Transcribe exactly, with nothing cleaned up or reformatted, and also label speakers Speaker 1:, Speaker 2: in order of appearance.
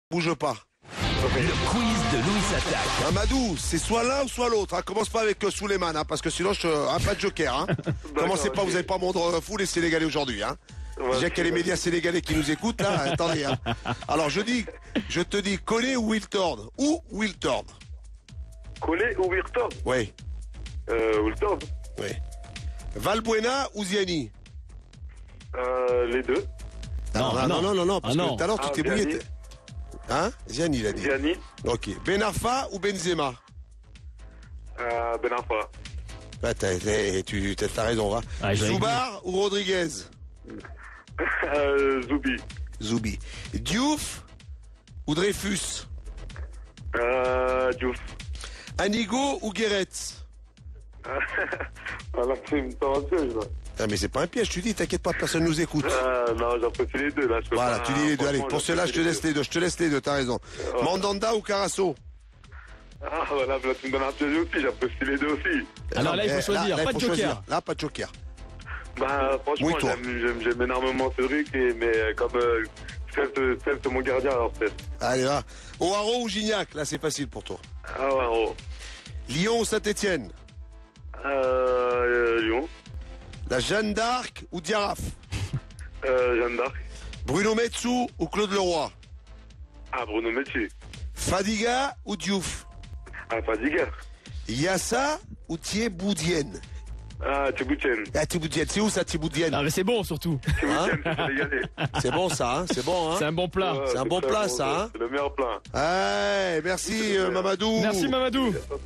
Speaker 1: Bouge pas.
Speaker 2: Le quiz de Louis s'attaque.
Speaker 1: Amadou, c'est soit l'un ou soit l'autre. Hein. Commence pas avec euh, Souleymane, hein, parce que sinon, je hein, pas de joker. Hein. Commencez pas, vous n'allez pas me rendre fou les Sénégalais aujourd'hui. Hein.
Speaker 3: Ouais,
Speaker 1: Déjà qu'il y a les médias sénégalais qui nous écoutent, là, attendez. Hein. Alors, je dis, je te dis, Collé ou Wiltord. Ou Wiltord.
Speaker 3: Collé ou Wiltord?
Speaker 1: Oui,
Speaker 3: Euh, Wiltord.
Speaker 1: oui. Valbuena ou Ziani?
Speaker 3: Euh, les deux.
Speaker 1: Non, non, non, non, non, non, parce
Speaker 4: Ah,
Speaker 1: que
Speaker 4: non.
Speaker 1: tout à l'heure, tu
Speaker 3: Ah,
Speaker 1: t'es brouillé.
Speaker 3: Ziani.
Speaker 1: t'es- Hein? Ziani, il a dit.
Speaker 3: Gianni.
Speaker 1: Ok. Ben Arfa ou Benzema?
Speaker 3: Euh, Ben Arfa.
Speaker 1: Ouais, t'as, t'as- tu as raison, va.
Speaker 4: Ah, j'avais
Speaker 1: Soubar ou Rodriguez?
Speaker 3: Euh, Zoubi.
Speaker 1: Zoubi. Diouf ou Dreyfus?
Speaker 3: Euh, Diouf.
Speaker 1: Anigo ou Guéret?
Speaker 3: Voilà, c'est une piège, là.
Speaker 1: Ah, mais c'est pas un piège, tu dis, t'inquiète pas, personne nous écoute.
Speaker 3: Euh, non, j'apprécie les deux, là. Je peux
Speaker 1: Voilà,
Speaker 3: pas-
Speaker 1: tu dis les deux. Allez,
Speaker 3: franchement,
Speaker 1: pour cela, je te
Speaker 3: j'apprécie
Speaker 1: laisse les deux. Je te laisse les deux, t'as raison.
Speaker 3: Ouais.
Speaker 1: Mandanda ou Carasso?
Speaker 3: Ah, voilà, là, tu me donnes un piège aussi, j'apprécie les deux aussi.
Speaker 4: Alors là, il faut
Speaker 1: Eh,
Speaker 4: choisir,
Speaker 1: là,
Speaker 4: pas
Speaker 1: il
Speaker 4: de
Speaker 1: faut
Speaker 4: joker.
Speaker 1: choisir. Là, pas de joker.
Speaker 3: Bah, franchement,
Speaker 1: Oui, toi.
Speaker 3: j'aime, j'aime, j'aime énormément ce truc, et, mais euh, comme euh, Steph, Steph, c'est mon gardien, alors Steph.
Speaker 1: Allez, va. Oaro ou Gignac? Là, c'est facile pour toi.
Speaker 3: Ah ouais, oh.
Speaker 1: Lyon ou Saint-Etienne?
Speaker 3: Euh, Lyon.
Speaker 1: La Jeanne d'Arc ou Diaraf?
Speaker 3: Euh, Jeanne d'Arc.
Speaker 1: Bruno Metsu ou Claude Leroy?
Speaker 3: Ah, Bruno Métier.
Speaker 1: Fadiga ou Diouf?
Speaker 3: Ah, Fadiga.
Speaker 1: Yassa ou Thieboudienne?
Speaker 3: Ah, Thiboutienne.
Speaker 1: Ah, Thieboudienne, c'est où ça, Thieboudienne?
Speaker 4: Ah mais c'est bon surtout.
Speaker 3: Thiboutienne, c'est sénégalais.
Speaker 1: C'est bon ça, hein, c'est bon, hein.
Speaker 4: C'est un bon plat.
Speaker 3: Ouais,
Speaker 1: C'est un bon
Speaker 3: très
Speaker 1: plat, ça, hein.
Speaker 3: C'est le meilleur plat.
Speaker 1: Ouais, merci euh, Mamadou.
Speaker 4: Merci Mamadou.